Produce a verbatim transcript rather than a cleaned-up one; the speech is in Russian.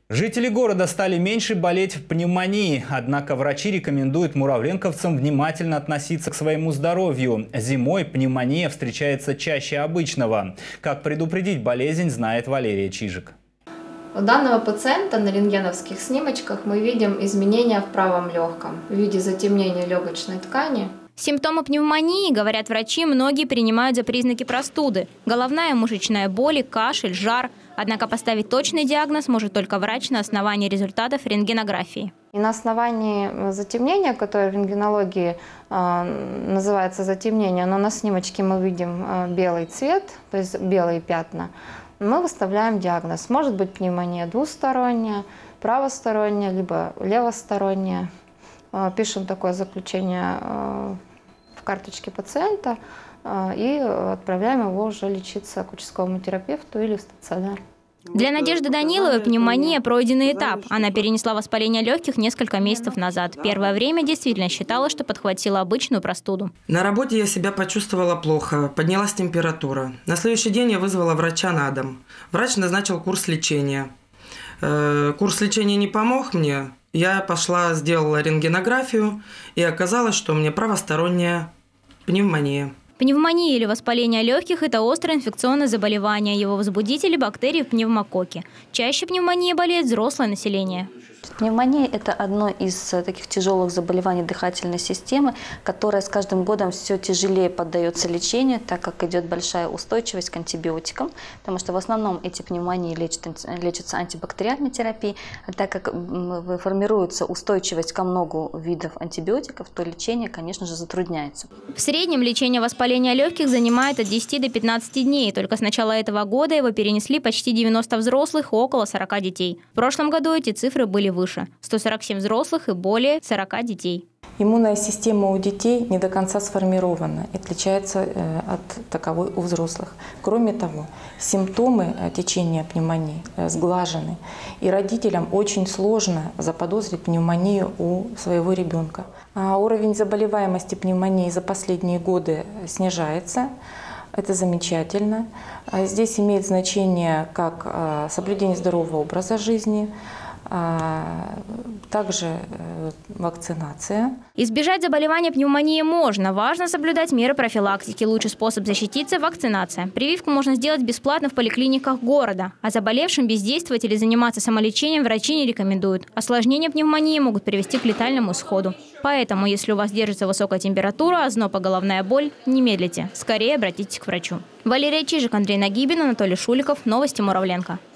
Жители города стали меньше болеть пневмонией, однако врачи рекомендуют муравленковцам внимательно относиться к своему здоровью. Зимой пневмония встречается чаще обычного. Как предупредить болезнь, знает Валерия Чижик. У данного пациента на рентгеновских снимочках мы видим изменения в правом легком в виде затемнения легочной ткани. Симптомы пневмонии, говорят врачи, многие принимают за признаки простуды. Головная, мышечная боль, кашель, жар. Однако поставить точный диагноз может только врач на основании результатов рентгенографии. И на основании затемнения, которое в рентгенологии э, называется затемнение, но на снимочке мы видим э, белый цвет, то есть белые пятна, мы выставляем диагноз. Может быть пневмония двусторонняя, правосторонняя, либо левосторонняя. Э, пишем такое заключение э, в карточке пациента э, и отправляем его уже лечиться к участковому терапевту или в стационар. Для Надежды Даниловой пневмония – пройденный этап. Она перенесла воспаление легких несколько месяцев назад. Первое время действительно считала, что подхватила обычную простуду. На работе я себя почувствовала плохо, поднялась температура. На следующий день я вызвала врача на дом. Врач назначил курс лечения. Курс лечения не помог мне. Я пошла, сделала рентгенографию, и оказалось, что у меня правосторонняя пневмония. Пневмония или воспаление легких – это острое инфекционное заболевание. Его возбудители – бактерии пневмококки. Чаще пневмонией болеет взрослое население. Пневмония – это одно из таких тяжелых заболеваний дыхательной системы, которое с каждым годом все тяжелее поддается лечению, так как идет большая устойчивость к антибиотикам, потому что в основном эти пневмонии лечат, лечатся антибактериальной терапией, а так как формируется устойчивость ко многу видов антибиотиков, то лечение, конечно же, затрудняется. В среднем лечение воспаления легких занимает от десяти до пятнадцати дней. Только с начала этого года его перенесли почти девяносто взрослых и около сорока детей. В прошлом году эти цифры были выше – сто сорок семь взрослых и более сорока детей. Иммунная система у детей не до конца сформирована и отличается от таковой у взрослых. Кроме того, симптомы течения пневмонии сглажены, и родителям очень сложно заподозрить пневмонию у своего ребенка. А уровень заболеваемости пневмонией за последние годы снижается. Это замечательно. Здесь имеет значение как соблюдение здорового образа жизни, также вакцинация. Избежать заболевания пневмонией можно. Важно соблюдать меры профилактики. Лучший способ защититься – вакцинация. Прививку можно сделать бесплатно в поликлиниках города. А заболевшим бездействовать или заниматься самолечением врачи не рекомендуют. Осложнения пневмонии могут привести к летальному исходу. Поэтому, если у вас держится высокая температура, озноб и головная боль, не медлите. Скорее обратитесь к врачу. Валерия Чижик, Андрей Нагибин, Анатолий Шуликов. Новости Муравленко.